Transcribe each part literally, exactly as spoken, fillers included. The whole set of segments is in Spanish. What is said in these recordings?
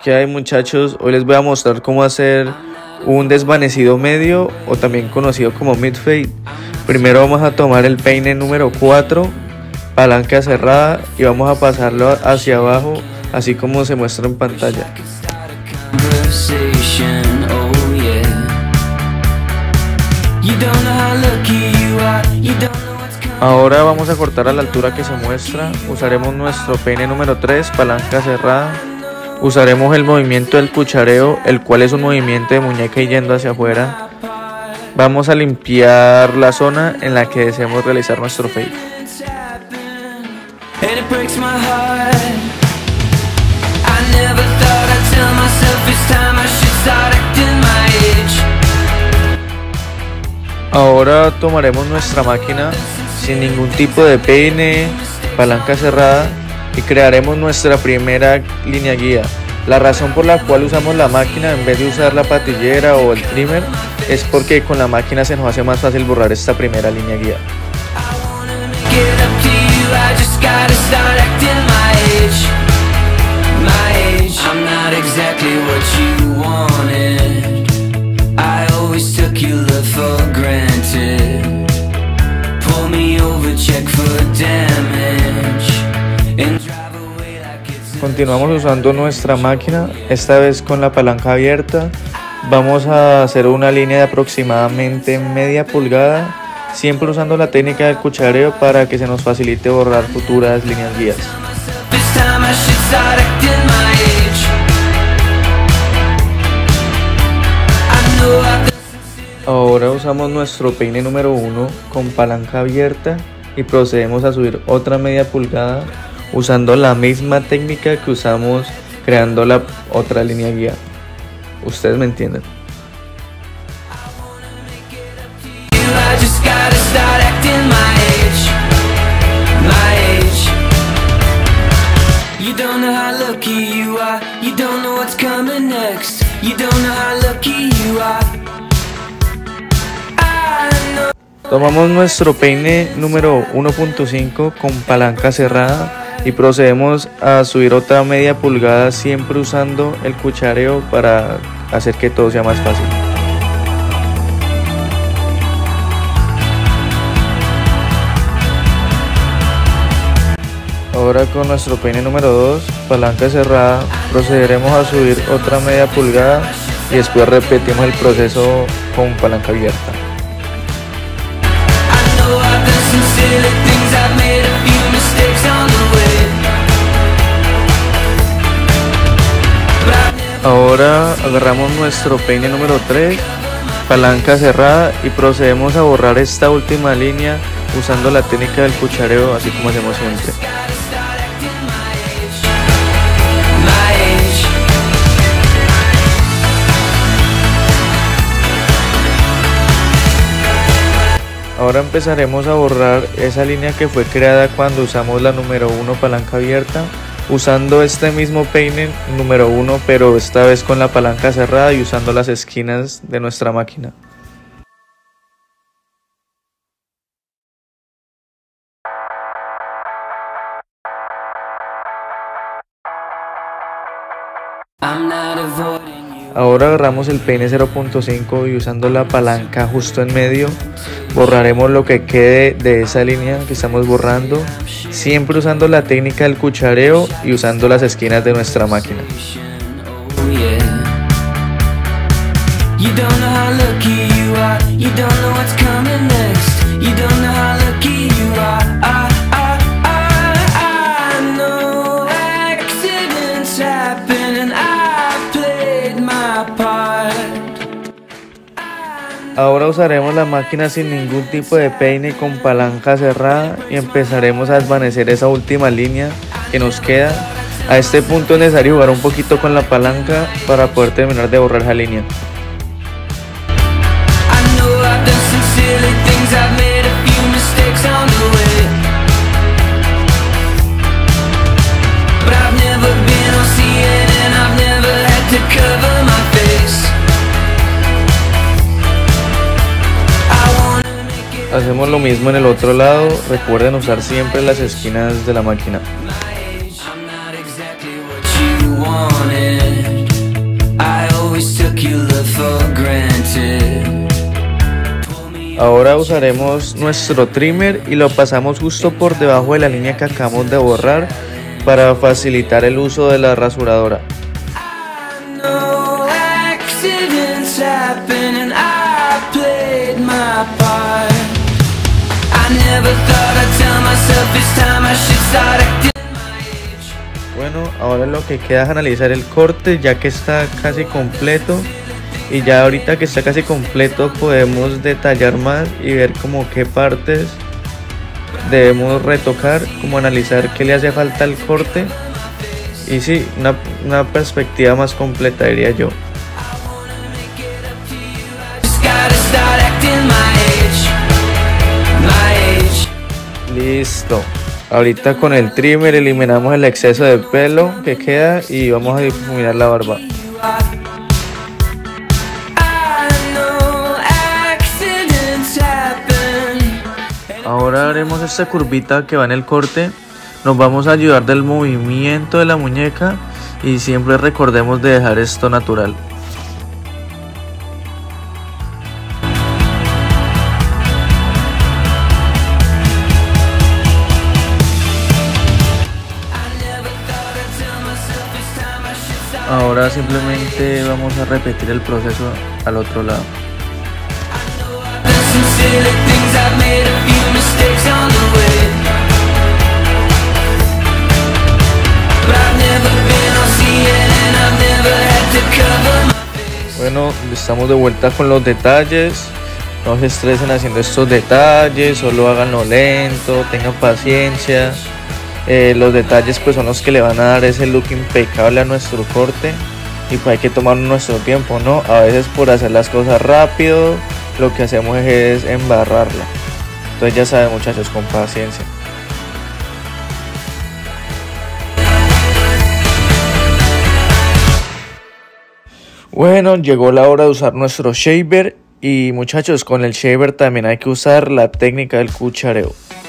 ¿Qué hay, muchachos? Hoy les voy a mostrar cómo hacer un desvanecido medio o también conocido como mid-fade. Primero vamos a tomar el peine número cuatro, palanca cerrada, y vamos a pasarlo hacia abajo así como se muestra en pantalla. Ahora vamos a cortar a la altura que se muestra. Usaremos nuestro peine número tres, palanca cerrada. Usaremos el movimiento del cuchareo, el cual es un movimiento de muñeca y yendo hacia afuera. Vamos a limpiar la zona en la que deseamos realizar nuestro fade. Ahora tomaremos nuestra máquina sin ningún tipo de peine, palanca cerrada, y crearemos nuestra primera línea guía. La razón por la cual usamos la máquina en vez de usar la patillera o el trimmer es porque con la máquina se nos hace más fácil borrar esta primera línea guía. Continuamos usando nuestra máquina, esta vez con la palanca abierta. Vamos a hacer una línea de aproximadamente media pulgada, siempre usando la técnica del cuchareo para que se nos facilite borrar futuras líneas guías. Ahora usamos nuestro peine número uno con palanca abierta y procedemos a subir otra media pulgada usando la misma técnica que usamos creando la otra línea guía. Ustedes me entienden. Tomamos nuestro peine número uno punto cinco con palanca cerrada y procedemos a subir otra media pulgada, siempre usando el cuchareo para hacer que todo sea más fácil. Ahora con nuestro peine número dos, palanca cerrada, procederemos a subir otra media pulgada y después repetimos el proceso con palanca abierta. Ahora agarramos nuestro peine número tres, palanca cerrada, y procedemos a borrar esta última línea usando la técnica del cuchareo, así como hacemos siempre. Ahora empezaremos a borrar esa línea que fue creada cuando usamos la número uno, palanca abierta, usando este mismo peine número uno, pero esta vez con la palanca cerrada y usando las esquinas de nuestra máquina. Ahora agarramos el peine cero punto cinco y usando la palanca justo en medio, borraremos lo que quede de esa línea que estamos borrando, siempre usando la técnica del cuchareo y usando las esquinas de nuestra máquina. Ahora usaremos la máquina sin ningún tipo de peine con palanca cerrada y empezaremos a desvanecer esa última línea que nos queda. A este punto es necesario jugar un poquito con la palanca para poder terminar de borrar esa línea. Hacemos lo mismo en el otro lado. Recuerden usar siempre las esquinas de la máquina. wanted. Ahora usaremos nuestro trimmer y lo pasamos justo por debajo de la línea que acabamos de borrar para facilitar el uso de la rasuradora. Bueno, ahora lo que queda es analizar el corte, ya que está casi completo, y ya ahorita que está casi completo podemos detallar más y ver como qué partes debemos retocar, como analizar qué le hace falta al corte, y sí, una, una perspectiva más completa, diría yo. Listo. Ahorita con el trimmer eliminamos el exceso de pelo que queda y vamos a difuminar la barba. Ahora haremos esta curvita que va en el corte. Nos vamos a ayudar del movimiento de la muñeca y siempre recordemos de dejar esto natural. Ahora simplemente vamos a repetir el proceso al otro lado. Bueno, estamos de vuelta con los detalles. No se estresen haciendo estos detalles, solo háganlo lento, tengan paciencia. Eh, los detalles pues son los que le van a dar ese look impecable a nuestro corte, y pues hay que tomar nuestro tiempo, ¿no? A veces por hacer las cosas rápido lo que hacemos es embarrarla. Entonces ya saben, muchachos, con paciencia. Bueno, llegó la hora de usar nuestro shaver, y muchachos, con el shaver también hay que usar la técnica del cuchareo.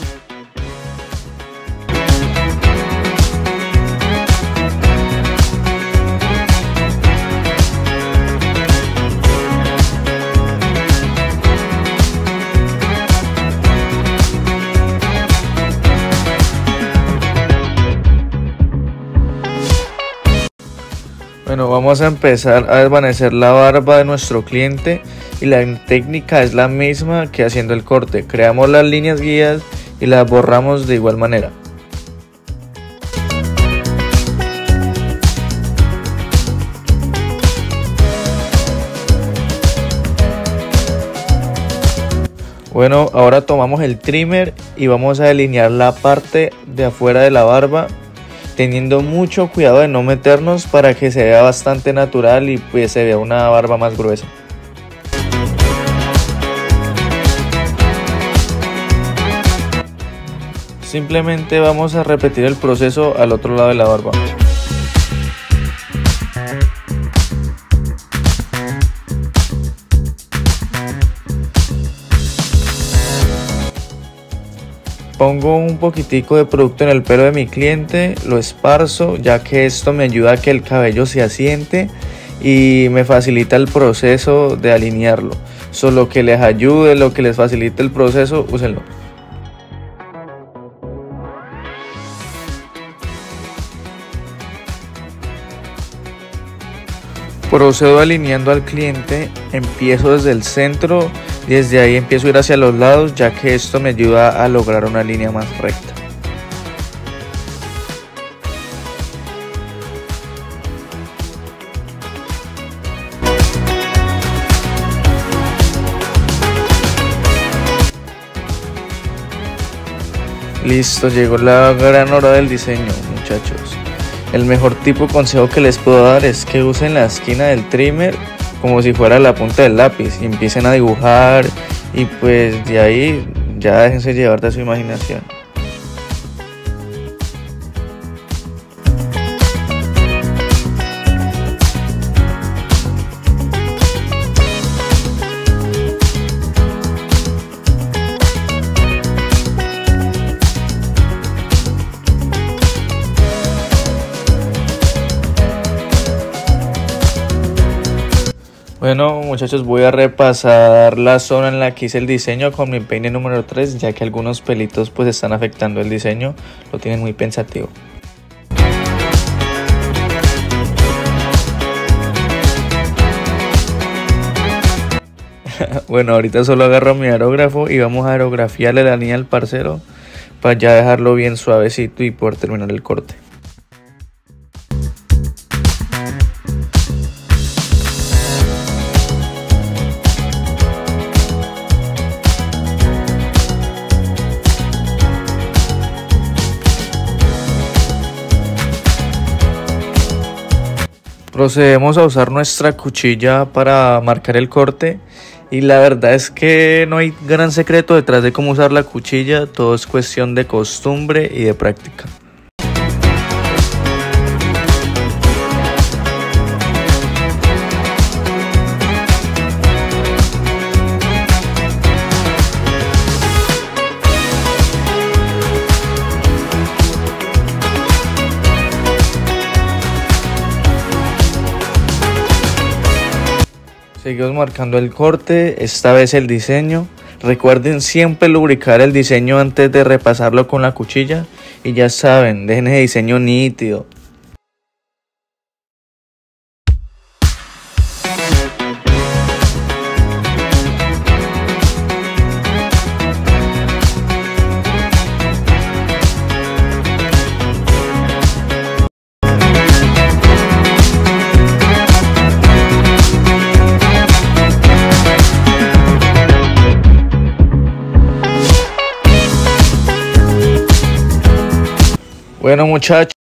Bueno, vamos a empezar a desvanecer la barba de nuestro cliente, y la técnica es la misma que haciendo el corte. Creamos las líneas guías y las borramos de igual manera. Bueno, ahora tomamos el trimmer y vamos a delinear la parte de afuera de la barba, teniendo mucho cuidado de no meternos para que se vea bastante natural y pues se vea una barba más gruesa. Simplemente vamos a repetir el proceso al otro lado de la barba. Pongo un poquitico de producto en el pelo de mi cliente, lo esparzo, ya que esto me ayuda a que el cabello se asiente y me facilita el proceso de alinearlo. Solo que les ayude, lo que les facilite el proceso, úsenlo. Procedo alineando al cliente, empiezo desde el centro, desde ahí empiezo a ir hacia los lados, ya que esto me ayuda a lograr una línea más recta. Listo, llegó la gran hora del diseño, muchachos. El mejor tipo de consejo que les puedo dar es que usen la esquina del trimmer como si fuera la punta del lápiz y empiecen a dibujar, y pues de ahí ya déjense llevar de su imaginación. Bueno muchachos, voy a repasar la zona en la que hice el diseño con mi peine número tres, ya que algunos pelitos pues están afectando el diseño, lo tienen muy pensativo. Bueno, ahorita solo agarro mi aerógrafo y vamos a aerografiarle la línea al parcero para ya dejarlo bien suavecito y poder terminar el corte. Procedemos a usar nuestra cuchilla para marcar el corte y la verdad es que no hay gran secreto detrás de cómo usar la cuchilla, todo es cuestión de costumbre y de práctica. Seguimos marcando el corte, esta vez el diseño. Recuerden siempre lubricar el diseño antes de repasarlo con la cuchilla. Y ya saben, dejen ese diseño nítido. Bueno muchachos.